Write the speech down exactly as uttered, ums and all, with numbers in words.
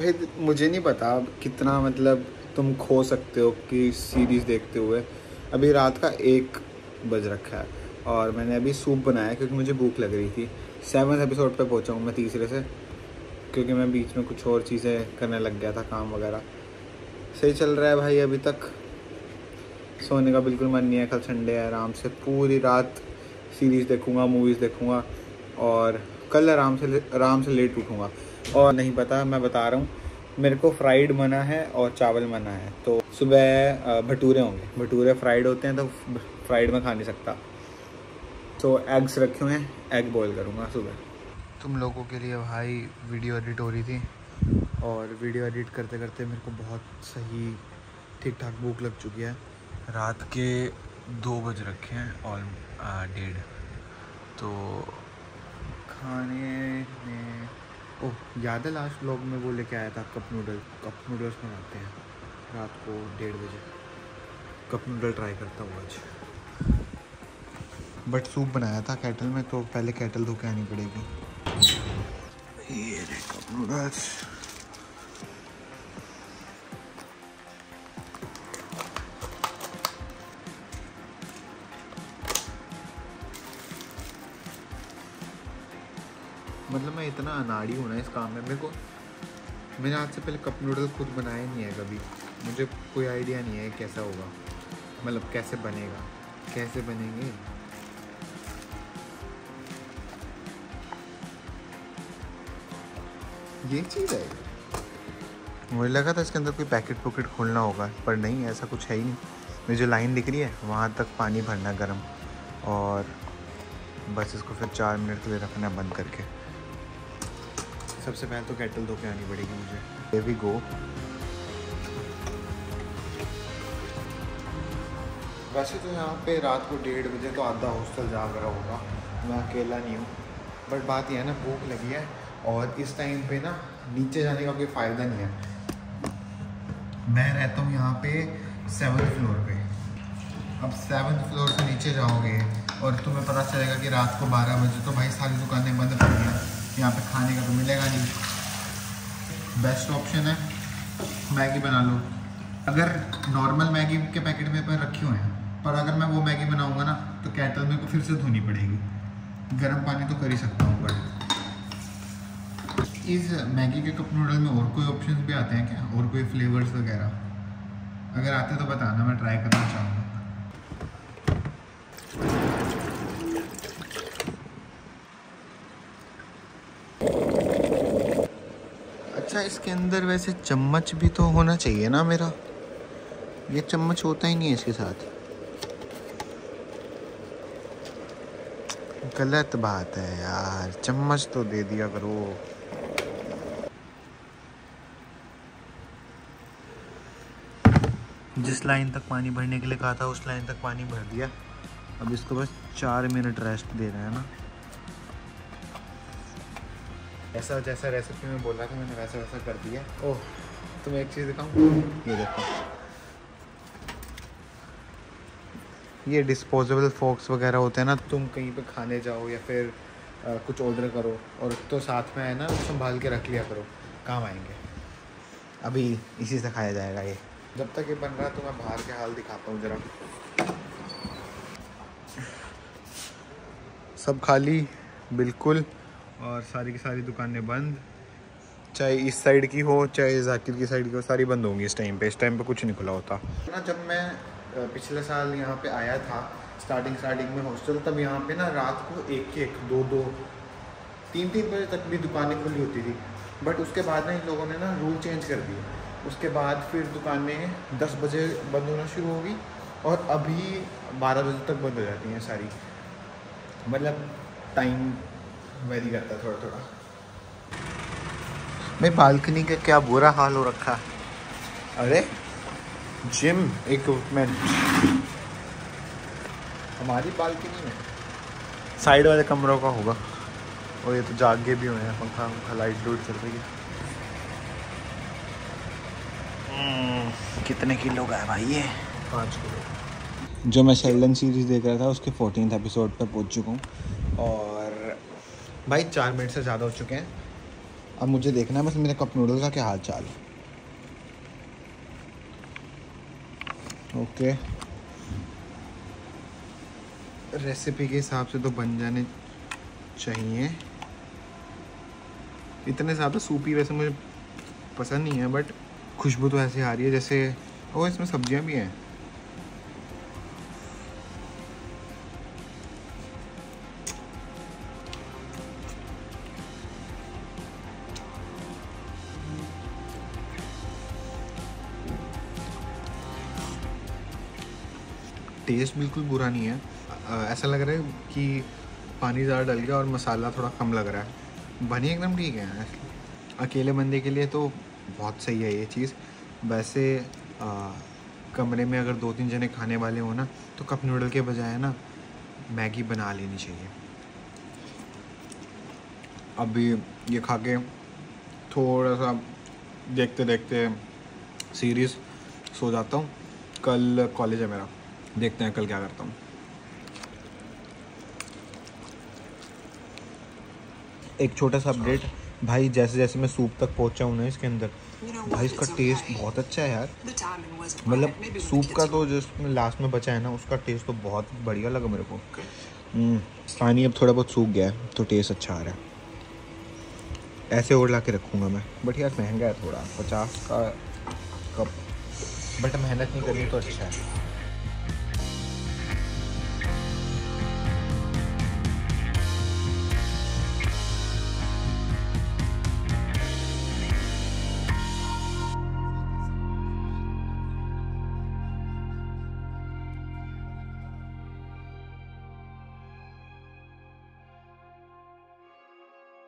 भाई मुझे नहीं पता कितना मतलब तुम खो सकते हो कि सीरीज़ देखते हुए। अभी रात का एक बज रखा है और मैंने अभी सूप बनाया क्योंकि मुझे भूख लग रही थी। सेवन्थ एपिसोड पे पहुंचा हूँ मैं तीसरे से, क्योंकि मैं बीच में कुछ और चीज़ें करने लग गया था, काम वगैरह। सही चल रहा है भाई अभी तक। सोने का बिल्कुल मन नहीं है, कल संडे है, आराम से पूरी रात सीरीज़ देखूँगा, मूवीज़ देखूँगा और कल आराम से आराम से लेट उठूँगा। और नहीं पता, मैं बता रहा हूँ, मेरे को फ्राइड मना है और चावल मना है। तो सुबह भटूरे होंगे, भटूरे फ्राइड होते हैं तो फ्राइड में खा नहीं सकता। तो एग्स रखे हुए हैं, एग बॉईल करूँगा सुबह। तुम लोगों के लिए भाई वीडियो एडिट हो रही थी और वीडियो एडिट करते करते मेरे को बहुत सही ठीक ठाक भूख लग चुकी है। रात के दो बज रखे हैं और डेढ़। तो खाने में ओह याद है लास्ट व्लॉग में वो लेके आया था कप नूडल। कप नूडल्स बनाते हैं रात को डेढ़ बजे। कप नूडल ट्राई करता हूँ आज। बट सूप बनाया था केटल में, तो पहले केटल धो के आनी पड़ेगी। ये कप नूडल्स मतलब मैं इतना अनाड़ी हूँ ना इस काम में। मेरे को मैंने आज से पहले कप नूडल खुद बनाया नहीं है कभी। मुझे कोई आइडिया नहीं है कैसा होगा, मतलब कैसे बनेगा, कैसे बनेंगे। ये चीज़ है, मुझे लगा था इसके अंदर कोई पैकेट पोकेट खोलना होगा, पर नहीं, ऐसा कुछ है ही नहीं। मुझे जो लाइन दिख रही है वहाँ तक पानी भरना गर्म, और बस इसको फिर चार मिनट के लिए रखना बंद करके। सबसे पहले तो केटल धो के आनी पड़ेगी मुझे। Here we go। वैसे तो यहाँ पे रात को डेढ़ बजे तो आधा हॉस्टल जाग रहा होगा, मैं अकेला नहीं हूँ। बट बात यह है ना, भूख लगी है और इस टाइम पे ना नीचे जाने का कोई फ़ायदा नहीं है। मैं रहता हूँ यहाँ पे सेवन्थ फ्लोर पे। अब सेवन्थ फ्लोर से नीचे जाओगे और तुम्हें पता चलेगा कि रात को बारह बजे तो भाई सारी दुकानें बंद पड़ गई हैं। यहाँ पे खाने का तो मिलेगा नहीं। बेस्ट ऑप्शन है मैगी बना लो। अगर नॉर्मल मैगी के पैकेट में पर रखे हुए हैं, पर अगर मैं वो मैगी बनाऊँगा ना तो केटल में को फिर से धोनी पड़ेगी। गर्म पानी तो कर ही सकता हूँ, बट इस मैगी के कप नूडल में और कोई ऑप्शन भी आते हैं क्या, और कोई फ्लेवर्स वगैरह? अगर आते तो बताना, मैं ट्राई करना चाहूँगा। अच्छा, इसके अंदर वैसे चम्मच भी तो होना चाहिए ना मेरा। ये चम्मच होता ही नहीं है इसके साथ। गलत बात है यार, चम्मच तो दे दिया करो। जिस लाइन तक पानी भरने के लिए कहा था उस लाइन तक पानी भर दिया। अब इसको बस चार मिनट रेस्ट दे रहे हैं ना। ऐसा जैसा रेसिपी में बोला था मैंने वैसा वैसा कर दिया। ओह, तुम्हें एक चीज़ दिखाऊं, ये देखो, ये डिस्पोजेबल फोक्स वगैरह होते हैं ना। तुम कहीं पे खाने जाओ या फिर आ, कुछ ऑर्डर करो और तो साथ में है ना संभाल के रख लिया करो, काम आएंगे। अभी इसी से खाया जाएगा ये। जब तक ये बन रहा है तो मैं बाहर के हाल दिखाता हूँ ज़रा। सब खाली बिल्कुल, और सारी की सारी दुकानें बंद। चाहे इस साइड की हो चाहे जाकिर की साइड की हो, सारी बंद होंगी इस टाइम पे। इस टाइम पे कुछ नहीं खुला होता ना। जब मैं पिछले साल यहाँ पे आया था स्टार्टिंग स्टार्टिंग में हॉस्टल, तब यहाँ पे ना रात को एक एक दो दो तीन तीन बजे तक भी दुकानें खुली होती थी। बट उसके बाद ना इन लोगों ने ना रूल चेंज कर दिए। उसके बाद फिर दुकानें दस बजे बंद होना शुरू होगी और अभी बारह बजे तक बंद हो जाती हैं सारी। मतलब टाइम वेरी करता है थोड़ा थोड़ा। मैं बालकनी का क्या बुरा हाल हो रखा है। अरे जिम इक्विपमेंट हमारी बालकनी में, साइड वाले कमरों का होगा। और ये तो जागे भी हुए हैं, पंखा पंखा लाइट लूट चल रही है। कितने किलो का है भाई ये? पाँच किलो। जो मैं शेल्डन सीरीज़ देख रहा था उसके फोर्टीन्थ एपिसोड पर पहुंच चुका हूँ और भाई चार मिनट से ज़्यादा हो चुके हैं। अब मुझे देखना है बस मेरे कप नूडल का क्या हाल चाल है। ओके, रेसिपी के हिसाब से तो बन जाने चाहिए। इतने ज़्यादा सूपी वैसे मुझे पसंद नहीं है, बट खुशबू तो ऐसे आ रही है जैसे, ओ इसमें सब्जियां भी हैं। टेस्ट बिल्कुल बुरा नहीं है। ऐसा लग रहा है कि पानी ज़्यादा डल गया और मसाला थोड़ा कम लग रहा है। बनी एकदम ठीक है, अकेले बंदे के लिए तो बहुत सही है ये चीज़। वैसे आ, कमरे में अगर दो तीन जने खाने वाले हो ना, तो कप नूडल के बजाय ना मैगी बना लेनी चाहिए। अभी ये खा के थोड़ा सा देखते देखते सीरीज़ सो जाता हूँ। कल कॉलेज है मेरा, देखते हैं कल क्या करता हूँ। एक छोटा सा अपडेट भाई, जैसे जैसे मैं सूप तक पहुँचा हूँ ना इसके अंदर, भाई इसका टेस्ट बहुत अच्छा है यार। मतलब सूप का तो जिसमें लास्ट में बचा है ना, उसका टेस्ट तो बहुत बढ़िया लगा मेरे को। पानी अब थोड़ा बहुत सूख गया है तो टेस्ट अच्छा आ रहा है। ऐसे और ला के रखूँगा मैं, बट यार महंगा है थोड़ा, पचास का कप, बट मेहनत नहीं करनी तो अच्छा है।